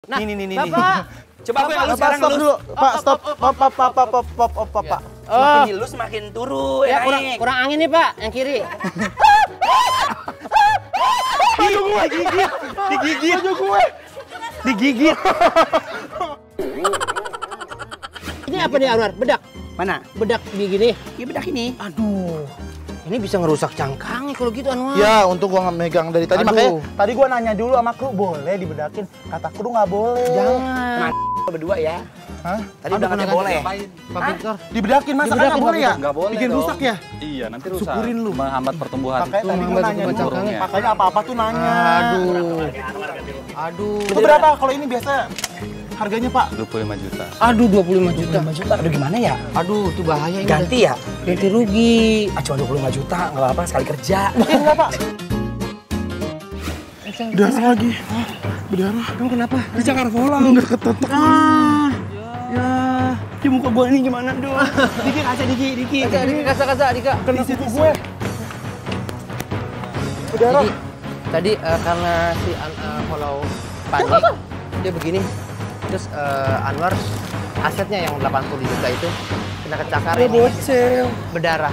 Nah, nih. Bapak. Coba aku yang lu sekarang stop dulu. Pak, stop. Pak. Semakin lu semakin turun. Ya, kurang angin nih, Pak, yang kiri. Baju gue gigit. Digigit. Baju gue. Digigit. Ini apa nih, Anwar? Bedak? Mana? Bedak begini? Iya bedak ini. Aduh. Ini bisa ngerusak cangkangnya kalau gitu, Anwar. Ya, untung gua nggak megang dari tadi. Aduh. Makanya tadi gua nanya dulu sama kru, boleh dibedakin? Kata kru nggak boleh. Jangan. Berdua ya. Hah? Tadi udah nggak boleh. Pak Victor. Dibedakin masa kan nggak boleh ya? Nggak boleh Bikin dong. rusak ya? Iya, nanti rusak. Syukurin lu. Menghambat pertumbuhan. Makanya tadi gua menghambat nanya dulu. cangkangnya. Makanya apa-apa tuh nanya. Aduh. Itu berapa kalau ini biasa harganya, Pak? 25 juta. Aduh, 25 juta. Aduh gimana ya? Aduh, itu bahaya ini. Ganti ya? Ganti rugi. Ah, cuma 25 juta, nggak apa-apa sekali kerja. Enggak, Pak. Berdarah lagi. Berdarah. Kamu kenapa? Dicakar bola. Enggak ketetek. Ya. Di muka gua ini gimana dong? Diki, kaca, Diki. Kaca, Dika. Kena situ gue. Berdarah. Jadi, tadi karena si kalau panik, dia begini. Terus Anwar asetnya yang 80 juta itu kena kecakar ini. Bocel. Berdarah.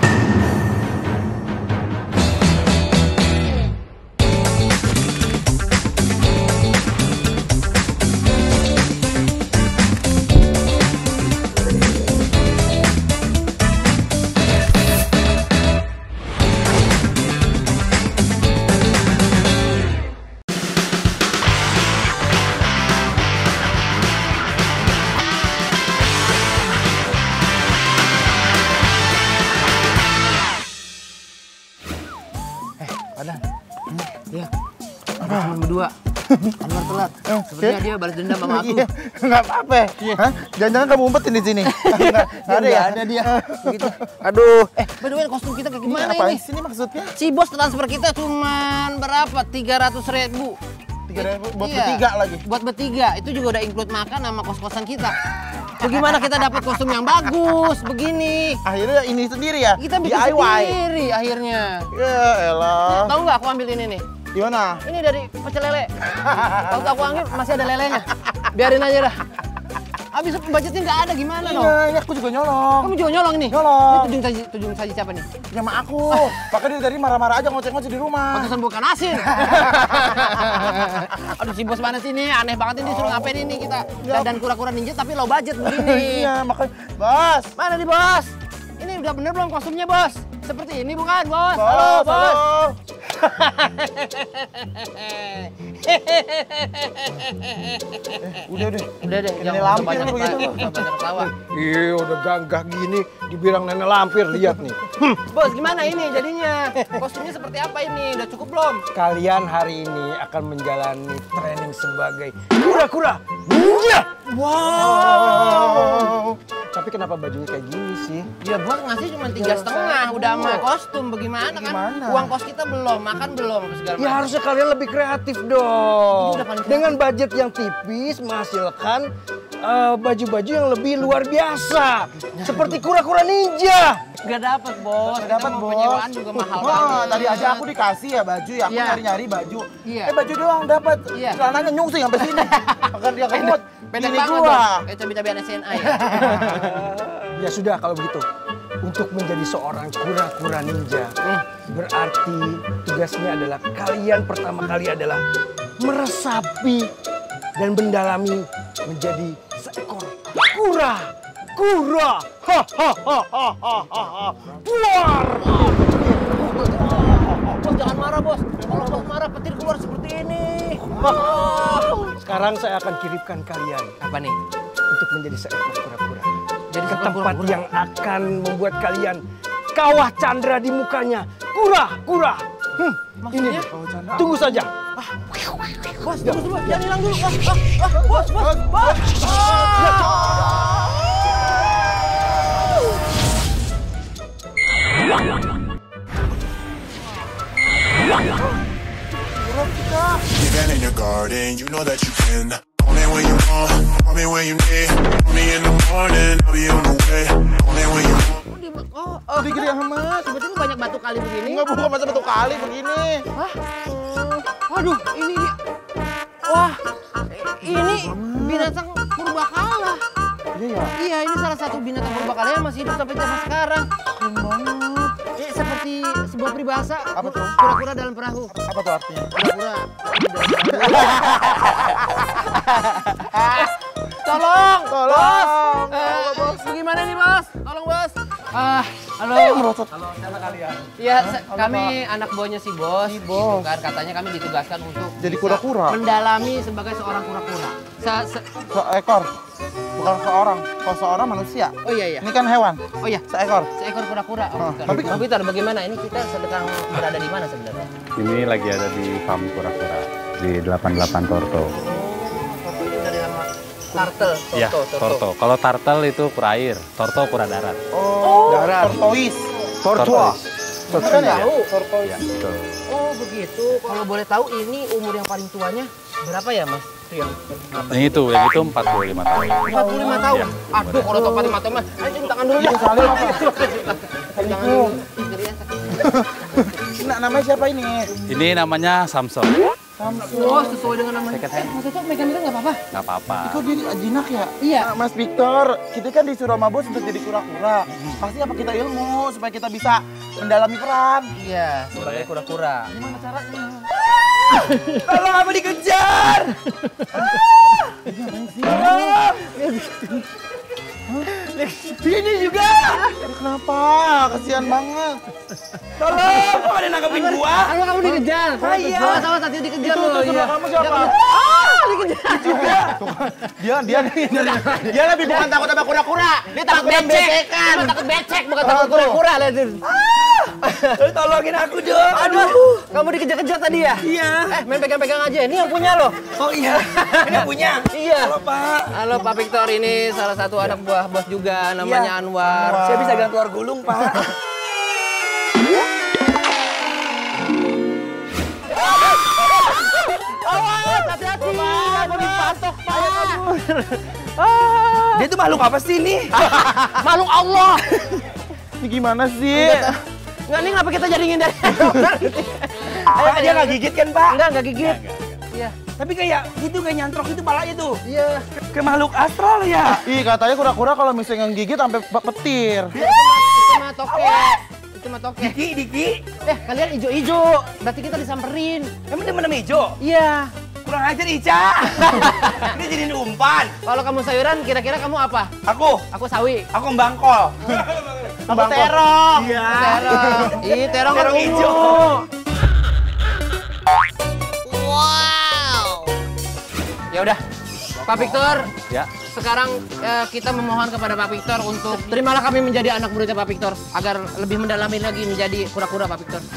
Iya. Cuma berdua. Anwar telat. Sepertinya dia balas dendam sama aku. Enggak apa-apa. Hah? Jangan-jangan kamu umpetin di sini. Enggak ada ya? Ada dia. Begitu. Aduh. By the way, kostum kita kayak gimana Apaan ini? sih ini maksudnya? Si bos transfer kita cuman berapa? 300.000. 3.000 buat Iya. bertiga lagi. Buat bertiga. Itu juga udah include makan sama kos-kosan kita. Bagaimana kita dapat kostum yang bagus begini? Akhirnya ini sendiri ya? Kita bikin DIY. sendiri akhirnya. Ya elah. Tahu nggak aku ambil ini nih? Gimana? Ini dari pecel lele. Waktu aku ambil masih ada lelenya. Biarin aja dah. Habis budgetnya nggak ada gimana dong? Iya, ini aku juga nyolong. Kamu juga nyolong ini? Nyolong. Ini tujung saji siapa nih? Ya sama aku. Makanya dia tadi marah-marah aja ngoceh-ngoceh di rumah. Pantesan bukan asin. Aduh si bos mana sih ini? Aneh banget ini disuruh ngapain ini kita? Dan kura-kura ninja tapi low budget begini. Iya, makanya. Bos. Mana nih bos? Ini udah bener belum kostumnya bos? Seperti ini bukan bos? Bos, Halo bos. halo. Udah deh. Udah deh, Ini lampir banyak begitu. ketawa. Iya udah gagah gini dibilang nenek lampir, lihat nih. Bos gimana ini jadinya? Kostumnya seperti apa ini? Udah cukup belum? Kalian hari ini akan menjalani training sebagai kura-kura ninja. Wow. Tapi kenapa bajunya kayak gini sih? Ya bos ngasih cuma 3,5, udah sama kostum bagaimana kan? Gimana? Uang kos kita belum, makan belum, segala Ya macam. harusnya kalian lebih kreatif dong. Ini udah paling kreatif. Dengan budget yang tipis menghasilkan baju-baju yang lebih luar biasa. Seperti kura-kura ninja. Gak dapet bos, Nggak dapet, kita mau bos. penyewaan juga mahal Wah, banget. tadi aja aku dikasih ya baju ya, aku Iya. nyari-nyari baju. Iya. Baju doang dapat. Iya. Celananya nyungsing sampai sini. Akan dia kemut. Pendek Bini banget gua. bos, kayak cabai-cabai SNA ya. Ya sudah kalau begitu. Untuk menjadi seorang kura-kura ninja, berarti tugasnya adalah kalian pertama kali adalah meresapi dan mendalami menjadi seekor kura. Kura. Ha ha ha ha ha ha. Keluar. Bos jangan marah bos, kalau bos marah petir keluar seperti ini. Sekarang saya akan kirimkan kalian Apa nih? untuk menjadi seekor kura-kura. Jadi Ke tempat yang akan membuat kalian kawah Chandra di mukanya. Kura-kura. Ini dia. Tunggu saja. Bos, tunggu dulu, jangan hilang dulu. Bos, bos. You've been in your garden, you know that you can. Call me when you want, call me when you need. Call me in the morning, I'll be on the way. Call me when you want. Udah gede amat. Sebetulnya banyak batu kali begini. Enggak bukan masa satu kali begini. Hah? Waduh, ini dia. Wah, ini binatang purbakala. Iya ya. Iya, ini salah satu binatang purbakala yang masih hidup sampai zaman sekarang. Keren banget. Ini seperti sebuah peribahasa. Apa tuh? Kura-kura dalam perahu. Apa tuh artinya? Kura-kura. Tolong, Tolong. bos. Bagaimana nih, bos? Tolong, bos. Halo. Merosot. Halo, siapa kalian? Iya, kami anak buahnya si bos. Si bos. Gitu kan, katanya kami ditugaskan untuk Jadi bisa kura-kura? mendalami sebagai seorang kura-kura. Seekor. Bukan seorang. Kalau seorang manusia. Oh iya. Ini kan hewan. Oh iya, Seekor. seekor kura-kura. Oh, Bukan. tapi- Bang Victor, bagaimana? Ini kita sedang berada di mana sebenarnya? Ini lagi ada di farm kura-kura di 88 Torto. Torto itu dari nama turtle. Iya, Torto. Kalau turtle itu kura air, Torto kura darat. Oh. Darat. Tortoise. Tortua. Bukan ya? Tahu. Iya, betul. Oh begitu. Kalau boleh tahu ini umur yang paling tuanya berapa ya, Mas? Itu yang Yang itu 45 tahun. 45 tahun. Iya, Aduh, kalau 45 tahun, Mas. Ayo cium tangan dulu ya. Salim apa? Cium tangan dulu. Ngerian sakit. Nah, namanya siapa ini? Ini namanya Samson. Oh, sesuai dengan namanya. Second hand. Mas Cocok megang-megang nggak apa-apa? Nggak apa-apa. Kok dia jinak ya? Iya. Nah, Mas Victor, kita kan disuruh sama bos untuk jadi kura-kura. Pasti apa kita ilmu supaya kita bisa mendalami peran. Iya, sebagai kura-kura. Gimana caranya? Tolong apa dikejar? Ini juga. Kenapa? Kasihan banget. Tolong, kok ada nangkepin gua? Halo, kamu dikejar. Iya. Sama-sama tadi dikejar Itu loh. sebelah kamu siapa? Dikejar. Dia lebih bukan takut sama kura-kura. Dia takut becek. Cuma takut becek, bukan takut kura-kura. Lihat tuh. Tolongin aku dong. Aduh, kamu dikejar-kejar tadi ya? Iya. Main pegang-pegang aja. Ini yang punya loh. Oh iya. Ini punya. Iya. Halo Pak. Halo Pak Victor, ini salah satu anak buah bos juga, namanya Iya. Anwar. Saya bisa ganti telur gulung Pak. Awas, hati-hati. Kamu dipatok, Pak. Dia itu makhluk apa sih ini? Makhluk Allah. Ini gimana sih? Nggak, ini kenapa kita jadi ngindar? Pak, dia nggak gigit kan Pak? Enggak gigit. Iya. Tapi kayak gitu, kayak nyantrok itu palanya tuh. Iya. Kayak makhluk astral ya. Ih, katanya kura-kura kalau misalnya gigit sampai petir. Itu mah tokek. Itu mah tokek. Diki. Kalian ijo-ijo. Berarti kita disamperin. Emang temen hijau? Iya. Kurang ajar Ica. Ini jadi umpan. Kalau kamu sayuran, kira-kira kamu apa? Aku Sawi. aku bangkol. Aku terong. Iya. Terong. Ih, terong kan Terong ungu. hijau. Ya udah, Pak Victor. Ya. Sekarang kita memohon kepada Pak Victor untuk terimalah kami menjadi anak muridnya Pak Victor agar lebih mendalami lagi menjadi kura-kura Pak Victor.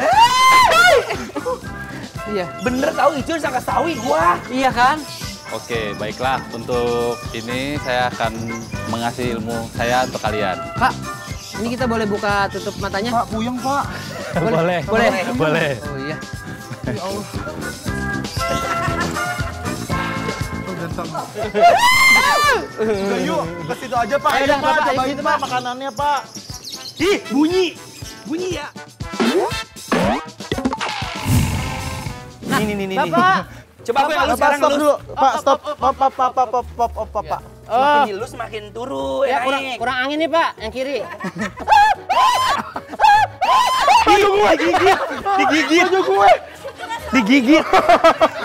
Iya. Bener tahu hijau sangka sawi gua. Iya kan? Oke, baiklah. Untuk ini saya akan mengasih ilmu saya untuk kalian. Pak, ini kita boleh buka tutup matanya? Pak, puyeng, Pak. Boleh. Boleh. Oh iya. Ya Allah. Udah yuk, ke situ aja, Pak. Ayo Ayo, dah, Pak, Bapak, cobain, situ, Pak, Pak. makanannya, Pak. Ih, bunyi ya. Nih. Bapak. Coba aku yang halus Pak, sekarang stop halus. dulu. Pak, stop. Pak. Semakin dilus semakin turun. Ya kurang angin nih Pak, yang kiri. Aduh, gue gigit. Digigit. Aduh, gue. Digigit.